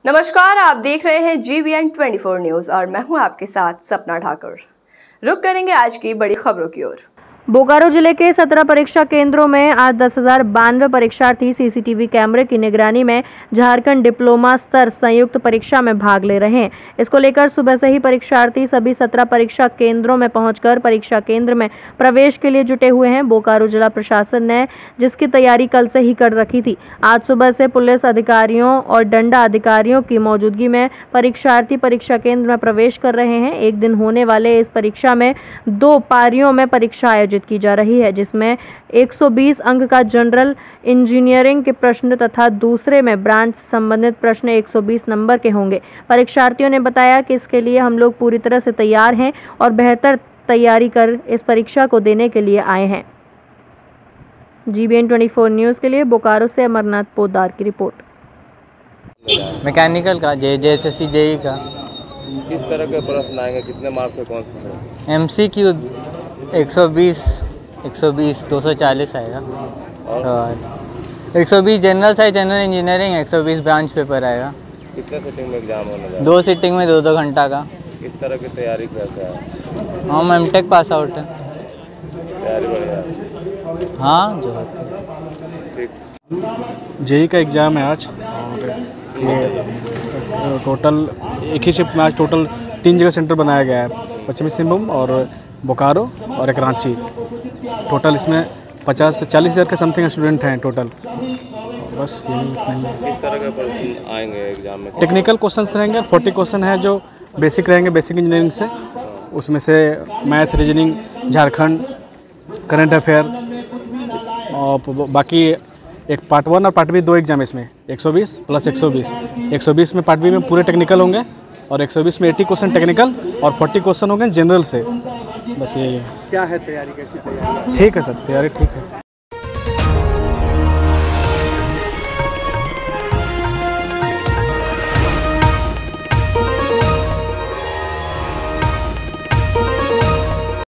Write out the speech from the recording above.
नमस्कार, आप देख रहे हैं GBN 24 न्यूज और मैं हूं आपके साथ सपना ठाकुर। रुक करेंगे आज की बड़ी खबरों की ओर। बोकारो जिले के 17 परीक्षा केंद्रों में आज 10,092 परीक्षार्थी सीसीटीवी कैमरे की निगरानी में झारखंड डिप्लोमा स्तर संयुक्त परीक्षा में भाग ले रहे हैं। इसको लेकर सुबह से ही परीक्षार्थी सभी 17 परीक्षा केंद्रों में पहुंचकर परीक्षा केंद्र में प्रवेश के लिए जुटे हुए हैं। बोकारो जिला प्रशासन ने जिसकी तैयारी कल से ही कर रखी थी, आज सुबह से पुलिस अधिकारियों और डंडा अधिकारियों की मौजूदगी में परीक्षार्थी परीक्षा केंद्र में प्रवेश कर रहे हैं। एक दिन होने वाले इस परीक्षा में 2 पारियों में परीक्षा आयोजित की जा रही है, जिसमें 120 अंक का जनरल इंजीनियरिंग के प्रश्न तथा दूसरे में ब्रांच संबंधित प्रश्न 120 नंबर के होंगे। परीक्षार्थियों ने बताया कि इसके लिए हम लोग पूरी तरह से तैयार हैं और बेहतर तैयारी कर इस परीक्षा को देने के लिए आए हैं। GBN 24 न्यूज़ के लिए बोकारो से अमरनाथ पोद्दार की रिपोर्ट। मैकेनिकल का JSSC JEE का। किस तरह के प्रश्न आएंगे, कितने मार्क्स से कौन से? MCQ 120 240 आएगा सवाल। 120 general science general engineering, 120 branch paper आएगा। कितने सिटिंग में एग्जाम होने जा रहा है? 2 सिटिंग में 2-2 घंटा का। किस तरह की तैयारी कैसे है? हम MTech पास आउट है। तैयारी बढ़िया है? हाँ, जो होती है। JEE का एग्ज़ाम है आज और ये टोटल एक ही शिफ्ट में आज टोटल 3 जगह सेंटर बनाया गया है, पश्चिमी सिंहभूम और बोकारो और एक रांची। टोटल इसमें 50 से 40 हज़ार के समथिंग स्टूडेंट हैं टोटल। बस यही इतना ही। किस तरह के प्रश्न आएंगे एग्जाम में? टेक्निकल क्वेश्चंस रहेंगे, 40 क्वेश्चन हैं जो बेसिक रहेंगे, बेसिक इंजीनियरिंग से। उसमें से math, reasoning, Jharkhand, current affair और बाकी एक पार्ट 1 और पार्ट B 2 एग्जाम इसमें 120 प्लस 120। 120 में पार्ट B में पूरे टेक्निकल होंगे और 120 में 80 क्वेश्चन टेक्निकल और 40 क्वेश्चन होंगे जनरल से। बस यही है। क्या है तैयारी, कैसी तैयारी? ठीक है सर, तैयारी ठीक है।